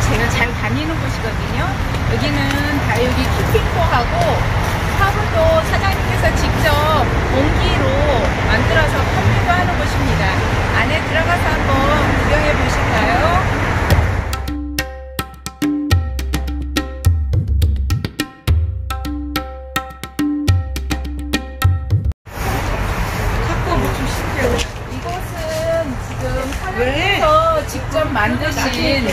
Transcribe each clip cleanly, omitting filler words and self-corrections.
제가 잘 다니는 곳이거든요. 여기는 다육이 캠핑도 하고 화분도 사장님께서 직접 공기로 만들어서 판매도 하는 곳입니다. 안에 들어가서 한번 구경해 보실까요? 이곳은 지금 사장님께서 직접 만드신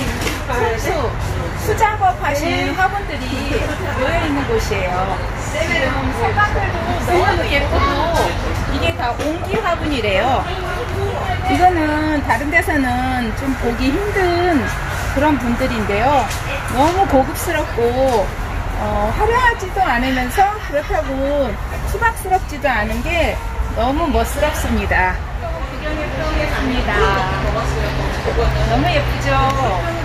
수작업 하신 화분들이 모여 있는 곳이에요. 지금 색깔들도 너무 예쁘고 이게 다 옹기 화분이래요. 이거는 다른 데서는 좀 보기 힘든 그런 분들인데요. 너무 고급스럽고 화려하지도 않으면서 그렇다고 투박스럽지도 않은 게 너무 멋스럽습니다. 구경해 보겠습니다. 너무 예쁘죠?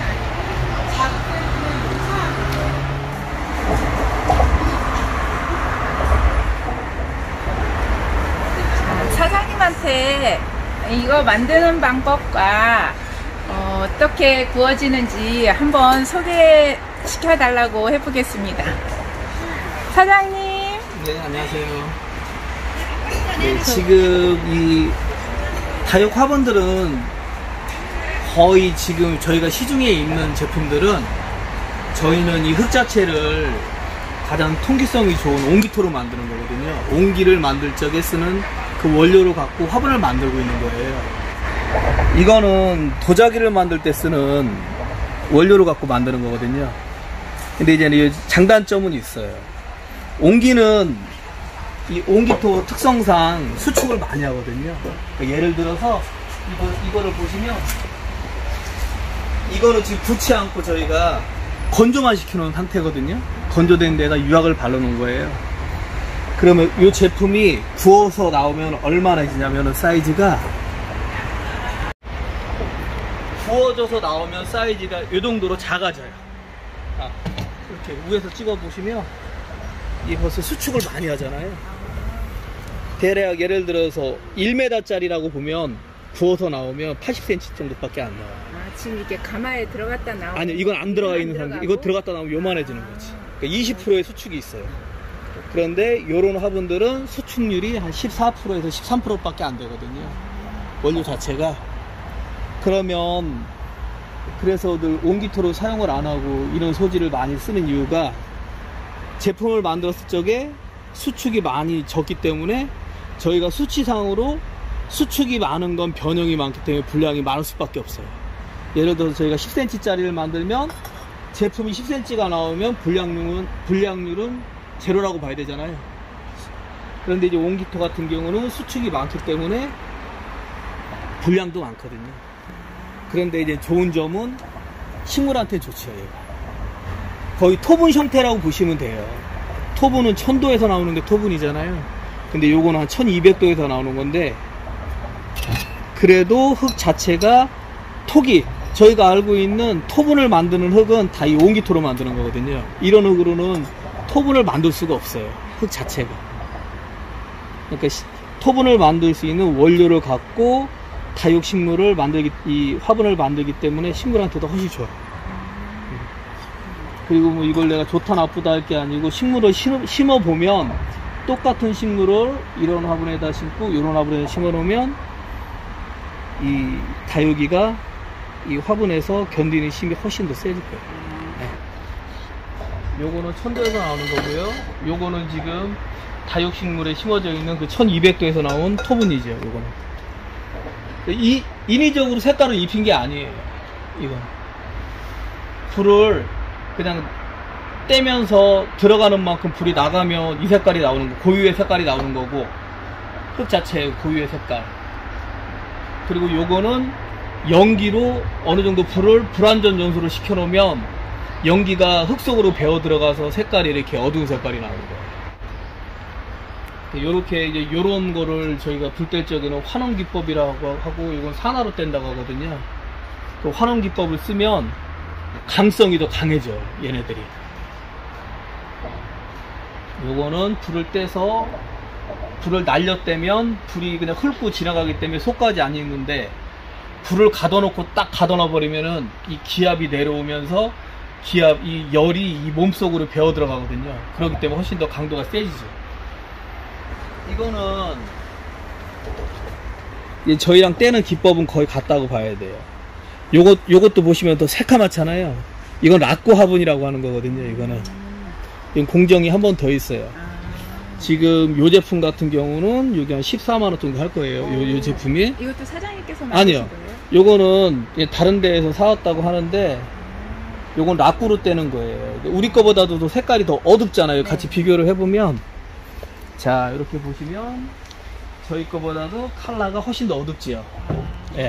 사장님한테 이거 만드는 방법과 어떻게 구워지는지 한번 소개시켜 달라고 해보겠습니다. 사장님. 네, 안녕하세요. 네, 지금 이 다육 화분들은 거의 지금 저희가 시중에 있는 제품들은 저희는 이 흙 자체를 가장 통기성이 좋은 옹기토로 만드는 거거든요. 옹기를 만들 적에 쓰는 그 원료로 갖고 화분을 만들고 있는 거예요. 이거는 도자기를 만들 때 쓰는 원료로 갖고 만드는 거거든요. 근데 이제 장단점은 있어요. 옹기는 이 옹기토 특성상 수축을 많이 하거든요. 그러니까 예를 들어서 이거를 보시면 이거는 지금 붙지 않고 저희가 건조만 시켜놓은 상태거든요. 건조된 데다 유약을 발라놓은 거예요. 그러면 이 제품이 구워서 나오면 얼마나 지냐면은 사이즈가 구워져서 나오면 사이즈가 이 정도로 작아져요. 이렇게 위에서 찍어 보시면 이 벌써 수축을 많이 하잖아요. 대략 예를 들어서 1m 짜리라고 보면 구워서 나오면 80cm 정도밖에 안 나와요. 지금 이게 가마에 들어갔다 나오면 아니요, 이건 안 들어가 있는 상태. 이거 들어갔다 나오면 요만해지는 거지. 그러니까 20%의 수축이 있어요. 그런데 요런 화분들은 수축률이 한 14%에서 13%밖에 안 되거든요. 원료 자체가. 그러면 그래서 늘 옹기토로 사용을 안 하고 이런 소지를 많이 쓰는 이유가 제품을 만들었을 적에 수축이 많이 적기 때문에 저희가 수치상으로 수축이 많은 건 변형이 많기 때문에 분량이 많을 수밖에 없어요. 예를 들어서 저희가 10cm 짜리를 만들면 제품이 10cm가 나오면 분량률은 제로라고 봐야 되잖아요. 그런데 이제 옹기토 같은 경우는 수축이 많기 때문에 분량도 많거든요. 그런데 이제 좋은 점은 식물한테 좋죠. 거의 토분 형태라고 보시면 돼요. 토분은 1000도에서 나오는 게 토분이잖아요. 근데 요거는 한 1200도에서 나오는 건데, 그래도 흙 자체가 톡이 저희가 알고 있는 토분을 만드는 흙은 다 이 옹기토로 만드는 거거든요. 이런 흙으로는 토분을 만들 수가 없어요. 흙 자체가. 그러니까 토분을 만들 수 있는 원료를 갖고 다육식물을 이 화분을 만들기 때문에 식물한테도 훨씬 좋아요. 그리고 뭐 이걸 내가 좋다 나쁘다 할 게 아니고 식물을 심어 보면 똑같은 식물을 이런 화분에다 심고 이런 화분에다 심어 놓으면 이 다육이가 이 화분에서 견디는 힘이 훨씬 더 세질 거예요. 네. 요거는 1000도에서 나오는 거고요. 요거는 지금 다육식물에 심어져 있는 그 1200도에서 나온 토분이죠. 요거는 인위적으로 색깔을 입힌 게 아니에요. 이건 불을 그냥 떼면서 들어가는 만큼 불이 나가면 이 색깔이 나오는 거, 고유의 색깔이 나오는 거고, 흙 자체의 고유의 색깔. 그리고 요거는 연기로 어느 정도 불완전 연소를 시켜 놓으면 연기가 흙 속으로 배어 들어가서 색깔이 이렇게 어두운 색깔이 나오는 거예요. 요렇게 이제 요런 거를 저희가 불 뗄 적에는 환원 기법이라고 하고, 이건 산화로 뗀다고 하거든요. 그 환원 기법을 쓰면 강성이 더 강해져, 얘네들이. 요거는 불을 떼서 불을 날렸다면 불이 그냥 훑고 지나가기 때문에 속까지 안 익는데, 불을 가둬놓고 딱 가둬놔 버리면은 이 기압이 내려오면서 이 열이 이 몸속으로 배어 들어가거든요. 그렇기 때문에 훨씬 더 강도가 세지죠. 이거는 저희랑 떼는 기법은 거의 같다고 봐야 돼요. 요것도 보시면 더 새카맣잖아요. 이건 락구 화분이라고 하는 거거든요. 이거는 공정이 한 번 더 있어요. 지금 요 제품 같은 경우는 여기 한 14만원 정도 할 거예요. 요 제품이. 이것도 사장님께서 만드신 아니요. 거예요? 요거는 다른 데에서 사왔다고 하는데 요건 락구로 떼는 거예요. 우리 거보다도 더 색깔이 더 어둡잖아요. 네. 같이 비교를 해보면, 자 이렇게 보시면 저희 거보다도 컬러가 훨씬 더 어둡지요. 예.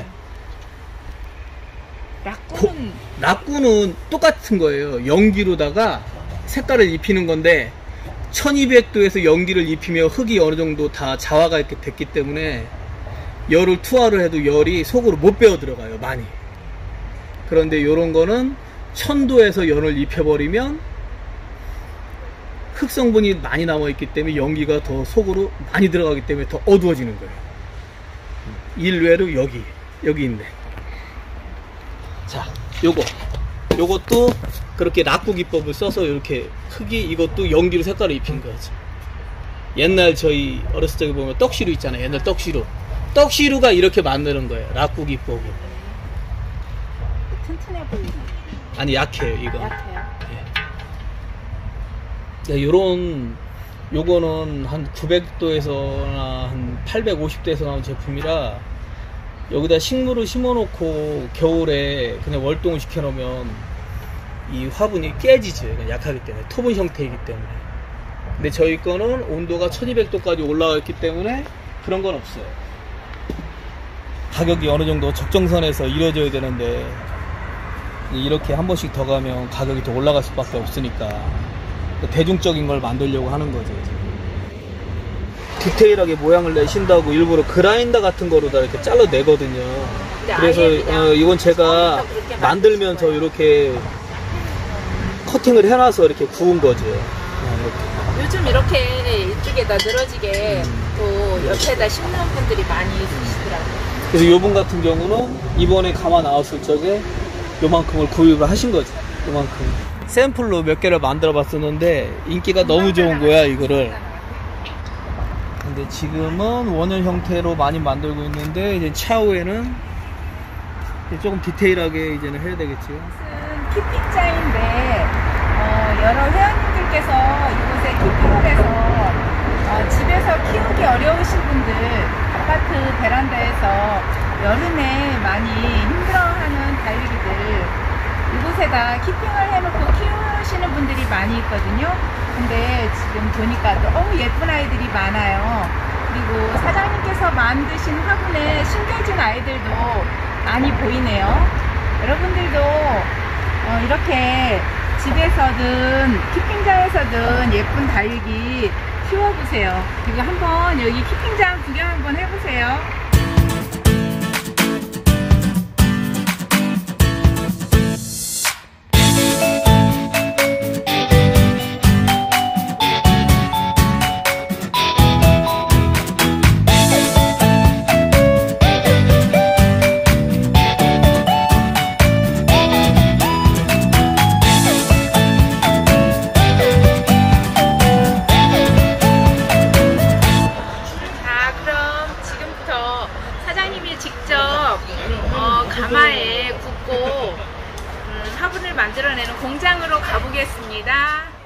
락구는 똑같은 거예요. 연기로다가 색깔을 입히는 건데 1200도에서 연기를 입히며 흙이 어느 정도 다 자화가 이렇게 됐기 때문에 열을 투하를 해도 열이 속으로 못 배어 들어가요, 많이. 그런데 요런 거는 1000도에서 열을 입혀버리면 흙성분이 많이 남아있기 때문에 연기가 더 속으로 많이 들어가기 때문에 더 어두워지는 거예요. 일외로 여기 있네. 자, 요것도 그렇게 락구 기법을 써서 이렇게 이것도 연기로 색깔을 입힌 거죠. 옛날 저희 어렸을 적에 보면 떡시루 있잖아요. 옛날 떡시루가 이렇게 만드는 거예요. 락구 기법을. 튼튼해 보이네. 아니, 약해요, 이거. 약해요? 예. 요거는 한 900도에서나 한 850도에서 나온 제품이라 여기다 식물을 심어놓고 겨울에 그냥 월동을 시켜놓으면 이 화분이 깨지죠. 약하기 때문에. 토분 형태이기 때문에. 근데 저희 거는 온도가 1200도까지 올라가 있기 때문에 그런 건 없어요. 가격이 어느 정도 적정선에서 이루어져야 되는데 이렇게 한 번씩 더 가면 가격이 더 올라갈 수밖에 없으니까 대중적인 걸 만들려고 하는 거죠. 디테일하게 모양을 내신다고 일부러 그라인더 같은 거로다 이렇게 잘라내거든요. 그래서 이건 제가 만들면서 이렇게 커팅을 해놔서 이렇게 구운 거죠. 요즘 이렇게 이쪽에다 늘어지게 또 옆에다 심는 분들이 많이 있으시더라고요. 그래서 요분 같은 경우는 이번에 가마 나왔을 적에 요만큼을 구입을 하신 거죠. 요만큼. 샘플로 몇 개를 만들어 봤었는데 인기가 너무 좋은 거야, 이거를. 근데 지금은 원형 형태로 많이 만들고 있는데 이제 차후에는 조금 디테일하게 이제는 해야 되겠죠. 이것은 키핑자인데 여러 회원님들께서 이곳에 키핑을 해서 집에서 키우기 어려우신 분들 아파트 베란다에서 여름에 많이 힘들어하는 다육이들 이곳에다 키핑을 해놓고 키우시는 분들이 많이 있거든요. 근데 지금 보니까 너무 예쁜 아이들이 많아요. 그리고 사장님께서 만드신 화분에 심겨진 아이들도 많이 보이네요. 여러분들도 이렇게 집에서든 키핑장에서든 예쁜 다육이 키워보세요. 그리고 한번 여기 키핑장 구경 한번 해보세요. 직접 가마에 굽고 화분을 만들어내는 공장으로 가보겠습니다.